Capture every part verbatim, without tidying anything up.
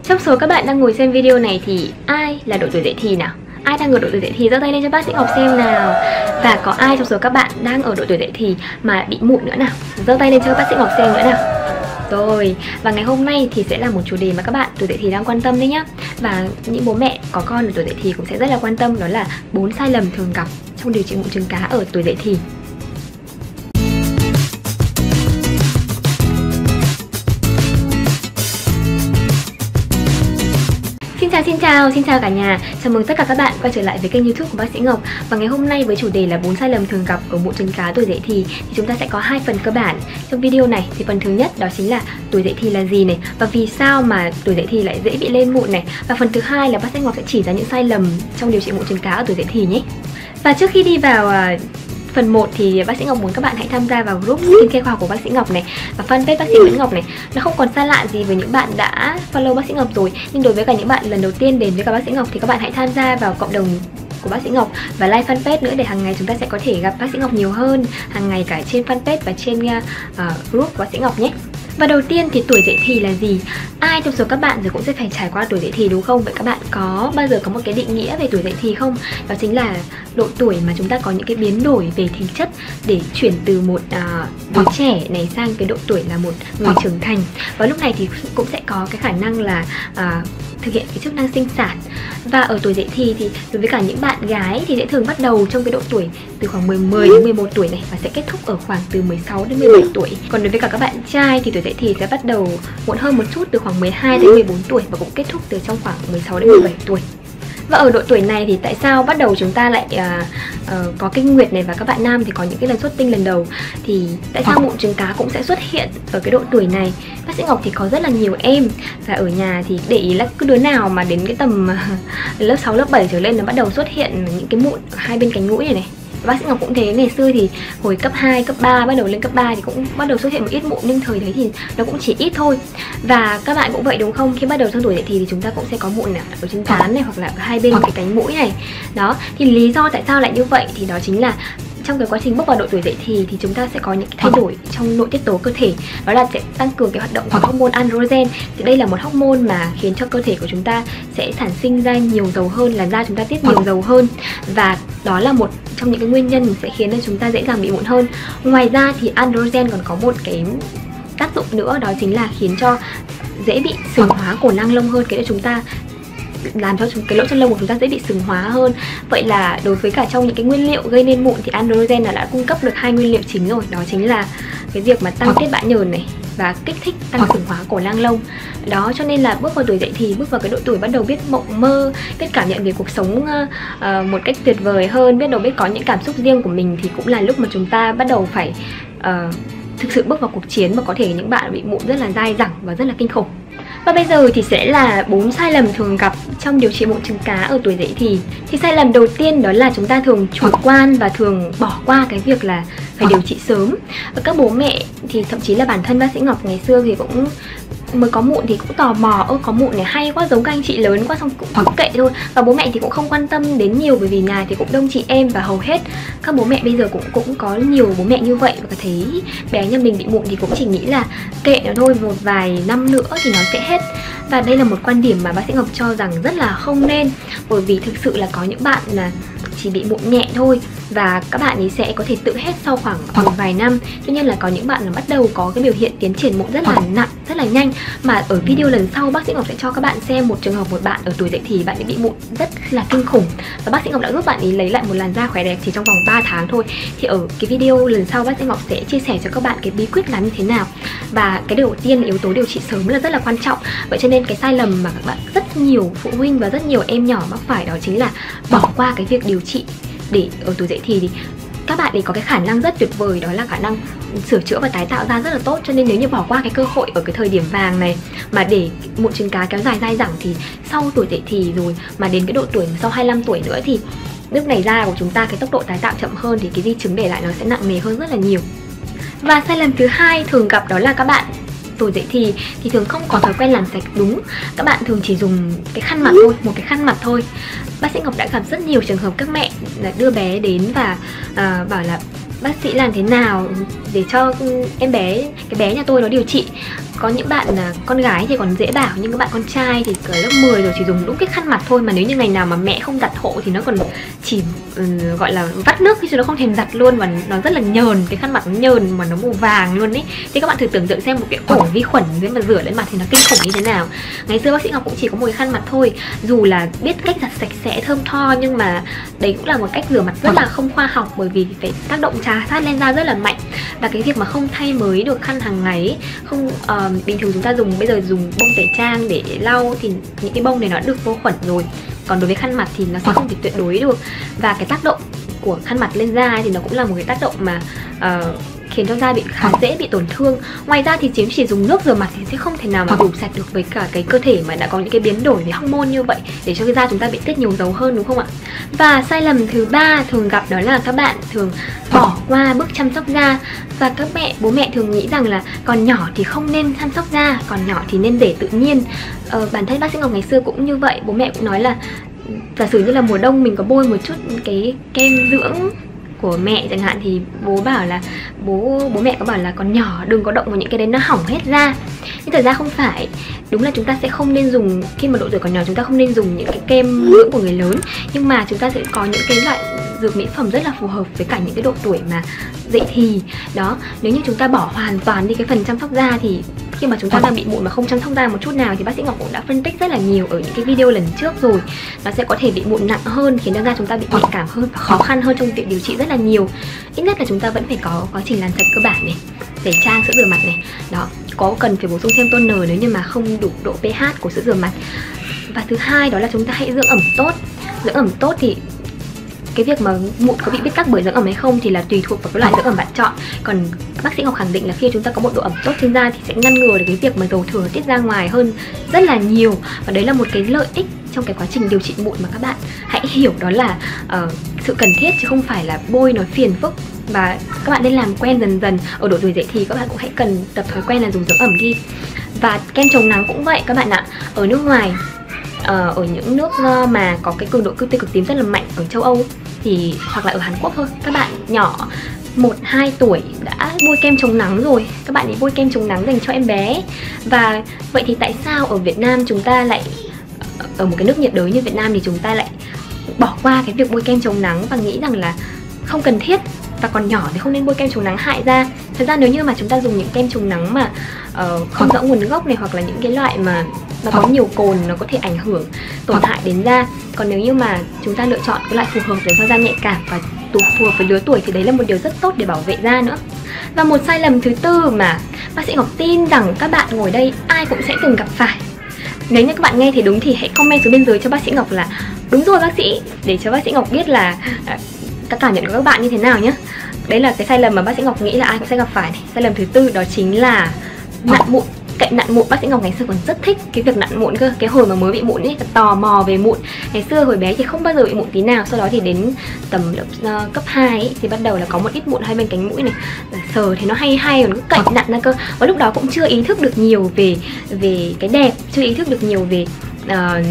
Trong số các bạn đang ngồi xem video này thì ai là độ tuổi dậy thì nào? Ai đang ở độ tuổi dậy thì giơ tay lên cho bác sĩ Ngọc xem nào. Và có ai trong số các bạn đang ở độ tuổi dậy thì mà bị mụn nữa nào? Giơ tay lên cho bác sĩ Ngọc xem nữa nào. Rồi, và ngày hôm nay thì sẽ là một chủ đề mà các bạn tuổi dậy thì đang quan tâm đấy nhá. Và những bố mẹ có con ở tuổi dậy thì cũng sẽ rất là quan tâm, đó là bốn sai lầm thường gặp trong điều trị mụn trứng cá ở tuổi dậy thì. Xin chào, xin chào, xin chào cả nhà. Chào mừng tất cả các bạn quay trở lại với kênh YouTube của bác sĩ Ngọc. Và ngày hôm nay với chủ đề là bốn sai lầm thường gặp ở mụn trứng cá tuổi dậy thì thì chúng ta sẽ có hai phần cơ bản trong video này. Thì phần thứ nhất đó chính là tuổi dậy thì là gì này, và vì sao mà tuổi dậy thì lại dễ bị lên mụn này. Và phần thứ hai là bác sĩ Ngọc sẽ chỉ ra những sai lầm trong điều trị mụn trứng cá ở tuổi dậy thì nhé. Và trước khi đi vào uh, phần một thì bác sĩ Ngọc muốn các bạn hãy tham gia vào group Skincare khoa học của bác sĩ Ngọc này và fanpage bác sĩ Nguyễn Ngọc này. Nó không còn xa lạ gì với những bạn đã follow bác sĩ Ngọc rồi, nhưng đối với cả những bạn lần đầu tiên đến với cả bác sĩ Ngọc thì các bạn hãy tham gia vào cộng đồng của bác sĩ Ngọc và like fanpage nữa, để hàng ngày chúng ta sẽ có thể gặp bác sĩ Ngọc nhiều hơn, hàng ngày cả trên fanpage và trên uh, group của bác sĩ Ngọc nhé. Và đầu tiên thì tuổi dậy thì là gì? Ai trong số các bạn rồi cũng sẽ phải trải qua tuổi dậy thì đúng không? Vậy các bạn có bao giờ có một cái định nghĩa về tuổi dậy thì không? Đó chính là độ tuổi mà chúng ta có những cái biến đổi về thể chất để chuyển từ một uh, đứa trẻ này sang cái độ tuổi là một người trưởng thành. Và lúc này thì cũng sẽ có cái khả năng là uh, thực hiện cái chức năng sinh sản. Và ở tuổi dậy thì thì đối với cả những bạn gái thì sẽ thường bắt đầu trong cái độ tuổi từ khoảng mười đến mười một tuổi này và sẽ kết thúc ở khoảng từ mười sáu đến mười bảy tuổi. Còn đối với cả các bạn trai thì tuổi dậy thì sẽ bắt đầu muộn hơn một chút, từ khoảng mười hai đến mười bốn tuổi và cũng kết thúc từ trong khoảng mười sáu đến mười bảy tuổi. Và ở độ tuổi này thì tại sao bắt đầu chúng ta lại uh, uh, có kinh nguyệt này, và các bạn nam thì có những cái lần xuất tinh lần đầu, thì tại sao mụn trứng cá cũng sẽ xuất hiện ở cái độ tuổi này? Bác sĩ Ngọc thì có rất là nhiều em và ở nhà thì để ý là cứ đứa nào mà đến cái tầm uh, lớp sáu, lớp bảy trở lên nó bắt đầu xuất hiện những cái mụn ở hai bên cánh mũi này này. Bác sĩ Ngọc cũng thế, ngày xưa thì hồi cấp hai, cấp ba, bắt đầu lên cấp ba thì cũng bắt đầu xuất hiện một ít mụn, nhưng thời đấy thì nó cũng chỉ ít thôi. Và các bạn cũng vậy đúng không? Khi bắt đầu sang tuổi dậy thì, thì chúng ta cũng sẽ có mụn ở trên trán này hoặc là ở hai bên cái cánh mũi này. Đó, thì lý do tại sao lại như vậy thì đó chính là trong cái quá trình bước vào độ tuổi dậy thì thì chúng ta sẽ có những cái thay đổi trong nội tiết tố cơ thể, đó là sẽ tăng cường cái hoạt động của hormone androgen. Thì đây là một hormone mà khiến cho cơ thể của chúng ta sẽ sản sinh ra nhiều dầu hơn, làn da chúng ta tiết nhiều dầu hơn, và đó là một trong những cái nguyên nhân sẽ khiến cho chúng ta dễ dàng bị mụn hơn. Ngoài ra thì androgen còn có một cái tác dụng nữa, đó chính là khiến cho dễ bị sừng hóa cổ nang lông hơn, khiến cho chúng ta làm cho cái lỗ chân lông của chúng ta dễ bị sừng hóa hơn. Vậy là đối với cả trong những cái nguyên liệu gây nên mụn thì androgen là đã cung cấp được hai nguyên liệu chính rồi, đó chính là cái việc mà tăng tiết bã nhờn này và kích thích tăng sừng hóa cổ nang lông. Đó, cho nên là bước vào tuổi dậy thì, bước vào cái độ tuổi bắt đầu biết mộng mơ, biết cảm nhận về cuộc sống uh, một cách tuyệt vời hơn, biết đầu biết có những cảm xúc riêng của mình, thì cũng là lúc mà chúng ta bắt đầu phải uh, thực sự bước vào cuộc chiến, mà có thể những bạn bị mụn rất là dai dẳng và rất là kinh khủng. Và bây giờ thì sẽ là bốn sai lầm thường gặp trong điều trị mụn trứng cá ở tuổi dậy thì. Thì sai lầm đầu tiên đó là chúng ta thường chủ quan và thường bỏ qua cái việc là phải điều trị sớm. Và các bố mẹ thì thậm chí là bản thân bác sĩ Ngọc ngày xưa thì cũng mới có mụn thì cũng tò mò, ơ có mụn này hay quá, giống các anh chị lớn quá, xong cũng, cũng kệ thôi. Và bố mẹ thì cũng không quan tâm đến nhiều, bởi vì nhà thì cũng đông chị em, và hầu hết các bố mẹ bây giờ cũng cũng có nhiều bố mẹ như vậy, và thấy bé nhà mình bị mụn thì cũng chỉ nghĩ là kệ nó thôi, một vài năm nữa thì nó sẽ hết. Và đây là một quan điểm mà bác sĩ Ngọc cho rằng rất là không nên, bởi vì thực sự là có những bạn là chỉ bị mụn nhẹ thôi và các bạn ấy sẽ có thể tự hết sau khoảng một vài năm. Tuy nhiên là có những bạn là bắt đầu có cái biểu hiện tiến triển mụn rất là nặng, rất là nhanh. Mà ở video lần sau bác sĩ Ngọc sẽ cho các bạn xem một trường hợp một bạn ở tuổi dậy thì bạn ấy bị mụn rất là kinh khủng, và bác sĩ Ngọc đã giúp bạn ấy lấy lại một làn da khỏe đẹp chỉ trong vòng ba tháng thôi. Thì ở cái video lần sau bác sĩ Ngọc sẽ chia sẻ cho các bạn cái bí quyết làm như thế nào. Và cái đầu tiên là yếu tố điều trị sớm là rất là quan trọng. Vậy cho nên cái sai lầm mà các bạn rất nhiều phụ huynh và rất nhiều em nhỏ mắc phải đó chính là bỏ qua cái việc điều trị để ở tuổi dậy thì, thì các bạn ấy có cái khả năng rất tuyệt vời, đó là khả năng sửa chữa và tái tạo da rất là tốt. Cho nên nếu như bỏ qua cái cơ hội ở cái thời điểm vàng này mà để mụn trứng cá kéo dài dai dẳng thì sau tuổi dậy thì rồi mà đến cái độ tuổi sau hai mươi lăm tuổi nữa thì lúc này da của chúng ta cái tốc độ tái tạo chậm hơn, thì cái di chứng để lại nó sẽ nặng nề hơn rất là nhiều. Và sai lầm thứ hai thường gặp đó là các bạn tuổi dậy thì thì thường không có thói quen làm sạch đúng. Các bạn thường chỉ dùng cái khăn mặt thôi, một cái khăn mặt thôi. Bác sĩ Ngọc đã gặp rất nhiều trường hợp các mẹ là đưa bé đến và uh, bảo là bác sĩ làm thế nào để cho em bé, cái bé nhà tôi nó điều trị có những bạn là con gái thì còn dễ bảo, nhưng các bạn con trai thì cỡ lớp mười rồi chỉ dùng đúng cái khăn mặt thôi, mà nếu như ngày nào mà mẹ không giặt hộ thì nó còn chỉ um, gọi là vắt nước chứ nó không thèm giặt luôn, và nó rất là nhờn, cái khăn mặt nó nhờn mà nó màu vàng luôn ấy. Thì các bạn thử tưởng tượng xem một cái ổ vi khuẩn dưới mà rửa lên mặt thì nó kinh khủng như thế nào. Ngày xưa bác sĩ Ngọc cũng chỉ có một cái khăn mặt thôi, dù là biết cách giặt sạch sẽ thơm tho, nhưng mà đấy cũng là một cách rửa mặt rất là không khoa học, bởi vì phải tác động trà sát lên da rất là mạnh. Và cái việc mà không thay mới được khăn hàng ngày, không uh, bình thường chúng ta dùng bây giờ dùng bông tẩy trang để lau thì những cái bông này nó được vô khuẩn rồi, còn đối với khăn mặt thì nó sẽ không thể tuyệt đối được. Và cái tác động của khăn mặt lên da thì nó cũng là một cái tác động mà uh, khiến cho da bị khá dễ bị tổn thương. Ngoài ra thì chính chỉ dùng nước rửa mặt thì sẽ không thể nào mà đủ sạch được với cả cái cơ thể mà đã có những cái biến đổi về hormone như vậy, để cho cái da chúng ta bị tiết nhiều dầu hơn, đúng không ạ? Và sai lầm thứ ba thường gặp đó là các bạn thường bỏ qua bước chăm sóc da. Và các mẹ, bố mẹ thường nghĩ rằng là còn nhỏ thì không nên chăm sóc da, còn nhỏ thì nên để tự nhiên. ờ, Bản thân bác sĩ Ngọc ngày xưa cũng như vậy, bố mẹ cũng nói là giả sử như là mùa đông mình có bôi một chút cái kem dưỡng của mẹ chẳng hạn, thì bố bảo là bố bố mẹ có bảo là còn nhỏ đừng có động vào những cái đấy, nó hỏng hết da. Nhưng thật ra không phải, đúng là chúng ta sẽ không nên dùng, khi mà độ tuổi còn nhỏ chúng ta không nên dùng những cái kem dưỡng của người lớn, nhưng mà chúng ta sẽ có những cái loại dược mỹ phẩm rất là phù hợp với cả những cái độ tuổi mà dậy thì đó. Nếu như chúng ta bỏ hoàn toàn đi cái phần chăm sóc da thì khi mà chúng ta đang bị mụn mà không chăm sóc da một chút nào, thì bác sĩ Ngọc cũng đã phân tích rất là nhiều ở những cái video lần trước rồi, nó sẽ có thể bị mụn nặng hơn, khiến cho da chúng ta bị nhạy cảm hơn và khó khăn hơn trong việc điều trị rất là nhiều. Ít nhất là chúng ta vẫn phải có quá trình làm sạch cơ bản này, tẩy trang, sữa rửa mặt này đó, có cần phải bổ sung thêm toner nếu như mà không đủ độ pH của sữa rửa mặt. Và thứ hai đó là chúng ta hãy dưỡng ẩm tốt. Dưỡng ẩm tốt thì cái việc mà mụn có bị bít tắc bởi dưỡng ẩm hay không thì là tùy thuộc vào cái loại dưỡng ẩm bạn chọn. Còn bác sĩ Ngọc khẳng định là khi chúng ta có một độ ẩm tốt trên da thì sẽ ngăn ngừa được cái việc mà dầu thừa tiết ra ngoài hơn rất là nhiều. Và đấy là một cái lợi ích trong cái quá trình điều trị mụn mà các bạn hãy hiểu, đó là uh, sự cần thiết chứ không phải là bôi nó phiền phức. Và các bạn nên làm quen dần dần. Ở độ tuổi dậy thì các bạn cũng hãy cần tập thói quen là dùng dưỡng ẩm đi. Và kem chống nắng cũng vậy các bạn ạ. Ở nước ngoài, Ờ, ở những nước mà có cái cường độ tia cực tím rất là mạnh ở châu Âu thì hoặc là ở Hàn Quốc thôi, các bạn nhỏ một hai tuổi đã bôi kem chống nắng rồi, các bạn ấy bôi kem chống nắng dành cho em bé. Và vậy thì tại sao ở Việt Nam chúng ta lại, ở một cái nước nhiệt đới như Việt Nam thì chúng ta lại bỏ qua cái việc bôi kem chống nắng và nghĩ rằng là không cần thiết, và còn nhỏ thì không nên bôi kem chống nắng hại da. Thật ra nếu như mà chúng ta dùng những kem chống nắng mà uh, không rõ nguồn gốc này, hoặc là những cái loại mà nó có nhiều cồn, nó có thể ảnh hưởng tổn hại đến da. Còn nếu như mà chúng ta lựa chọn cái loại phù hợp để cho da nhạy cảm và phù hợp với lứa tuổi thì đấy là một điều rất tốt để bảo vệ da nữa. Và một sai lầm thứ tư mà bác sĩ Ngọc tin rằng các bạn ngồi đây ai cũng sẽ từng gặp phải. Nếu như các bạn nghe thì đúng thì hãy comment xuống bên dưới cho bác sĩ Ngọc là đúng rồi bác sĩ, để cho bác sĩ Ngọc biết là uh, các cảm nhận của các bạn như thế nào nhé. Đấy là cái sai lầm mà bác sĩ Ngọc nghĩ là ai cũng sẽ gặp phải này. Sai lầm thứ tư đó chính là nặn mụn. Cạnh nặn mụn, bác sĩ Ngọc ngày xưa còn rất thích cái việc nặn mụn cơ. Cái hồi mà mới bị mụn ấy, tò mò về mụn. Ngày xưa hồi bé thì không bao giờ bị mụn tí nào. Sau đó thì đến tầm lớp uh, cấp hai ấy, thì bắt đầu là có một ít mụn hai bên cánh mũi này. Sờ thì nó hay hay, còn cứ cạnh nặn ra cơ. Và lúc đó cũng chưa ý thức được nhiều về về cái đẹp, chưa ý thức được nhiều về Uh,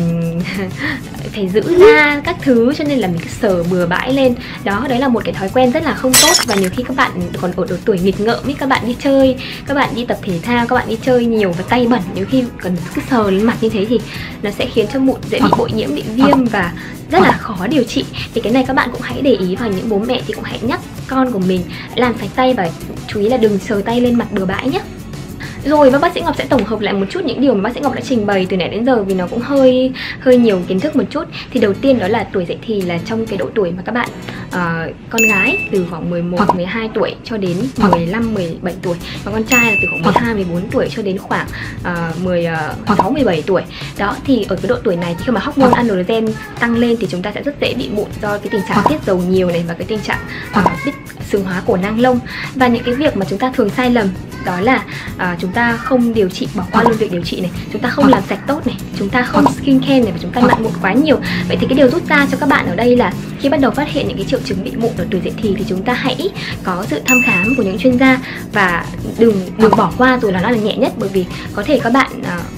phải giữ da các thứ, cho nên là mình cứ sờ bừa bãi lên. Đó, đấy là một cái thói quen rất là không tốt. Và nhiều khi các bạn còn ở độ tuổi nghịch ngợm ấy, các bạn đi chơi, các bạn đi tập thể thao, các bạn đi chơi nhiều và tay bẩn, nhiều khi cần cứ sờ lên mặt như thế thì nó sẽ khiến cho mụn dễ bị bội nhiễm, bị viêm và rất là khó điều trị. Thì cái này các bạn cũng hãy để ý, và những bố mẹ thì cũng hãy nhắc con của mình làm sạch tay và chú ý là đừng sờ tay lên mặt bừa bãi nhé. Rồi, và bác sĩ Ngọc sẽ tổng hợp lại một chút những điều mà bác sĩ Ngọc đã trình bày từ nãy đến giờ, vì nó cũng hơi hơi nhiều kiến thức một chút. Thì đầu tiên đó là tuổi dậy thì là trong cái độ tuổi mà các bạn uh, con gái từ khoảng mười một, mười hai tuổi cho đến mười lăm, mười bảy tuổi, và con trai là từ khoảng mười hai, mười bốn tuổi cho đến khoảng uh, mười sáu, mười bảy tuổi. Đó, thì ở cái độ tuổi này thì khi mà hormone androgen tăng lên thì chúng ta sẽ rất dễ bị mụn do cái tình trạng tiết dầu nhiều này, và cái tình trạng uh, biết sừng hóa cổ nang lông. Và những cái việc mà chúng ta thường sai lầm đó là uh, chúng ta không điều trị, bỏ qua luôn việc điều trị này, chúng ta không làm sạch tốt này, chúng ta không skin care này, và chúng ta nặn mụn quá nhiều. Vậy thì cái điều rút ra cho các bạn ở đây là khi bắt đầu phát hiện những cái triệu chứng bị mụn ở tuổi dậy thì thì chúng ta hãy có sự thăm khám của những chuyên gia, và đừng đừng bỏ qua rồi là nó là nhẹ nhất, bởi vì có thể các bạn uh,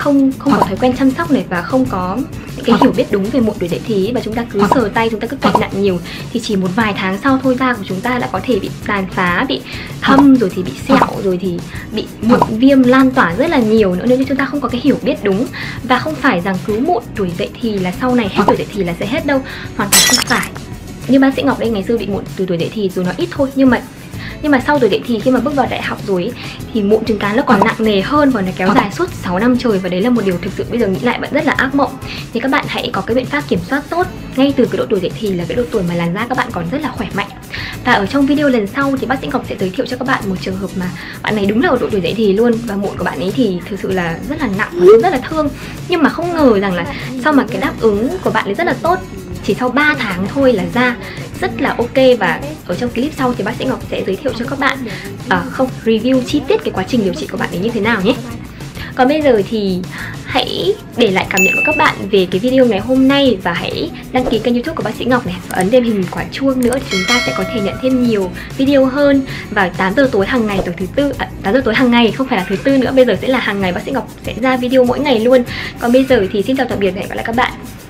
không không có thói quen chăm sóc này và không có những cái hiểu biết đúng về mụn tuổi dậy thì, và chúng ta cứ sờ tay, chúng ta cứ cậy nặng nhiều, thì chỉ một vài tháng sau thôi da của chúng ta đã có thể bị tàn phá, bị thâm, rồi thì bị sẹo, rồi thì bị mụn viêm lan tỏa rất là nhiều nữa, nếu như chúng ta không có cái hiểu biết đúng. Và không phải rằng cứ mụn tuổi dậy thì là sau này hết tuổi dậy thì là sẽ hết đâu, hoàn toàn không phải. Như bác sĩ Ngọc đây, ngày xưa bị mụn từ tuổi dậy thì dù nó ít thôi, nhưng mà nhưng mà sau tuổi dậy thì khi mà bước vào đại học rồi ấy, thì mụn trứng cá nó còn nặng nề hơn và nó kéo dài suốt sáu năm trời, và đấy là một điều thực sự bây giờ nghĩ lại vẫn rất là ác mộng. Thì các bạn hãy có cái biện pháp kiểm soát tốt ngay từ cái độ tuổi dậy thì, là cái độ tuổi mà làn da các bạn còn rất là khỏe mạnh. Và ở trong video lần sau thì bác sĩ Ngọc sẽ giới thiệu cho các bạn một trường hợp mà bạn này đúng là ở độ tuổi dậy thì luôn, và mụn của bạn ấy thì thực sự là rất là nặng và rất là thương. Nhưng mà không ngờ rằng là sau mà cái đáp ứng của bạn ấy rất là tốt, chỉ sau ba tháng thôi là da rất là ok. Và ở trong clip sau thì bác sĩ Ngọc sẽ giới thiệu cho các bạn à, không review chi tiết cái quá trình điều trị của bạn ấy như thế nào nhé. Còn bây giờ thì hãy để lại cảm nhận của các bạn về cái video ngày hôm nay, và hãy đăng ký kênh YouTube của bác sĩ Ngọc này, và ấn thêm hình quả chuông nữa, thì chúng ta sẽ có thể nhận thêm nhiều video hơn vào tám giờ tối hàng ngày tối thứ tư, à, tám giờ tối hàng ngày, không phải là thứ tư nữa, bây giờ sẽ là hàng ngày, bác sĩ Ngọc sẽ ra video mỗi ngày luôn. Còn bây giờ thì xin chào tạm biệt và hẹn gặp lại các bạn.